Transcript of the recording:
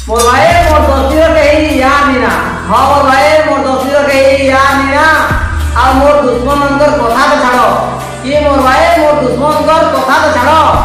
मोर भाई मोर दोस्ती कही या नीना। हाँ मोर भाई मोर दोस्ती कही या नीना। आ मोर दुश्मन अंदर कथा तो छाड़ो कि मोर भाई मोर दुश्मन अंदर कथा तो छाड़ो।